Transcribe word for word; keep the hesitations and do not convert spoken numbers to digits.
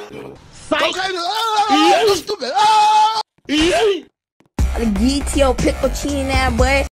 Psych! Okay, ah, you stupid! Ah! The G T O pickle cheese in that boy.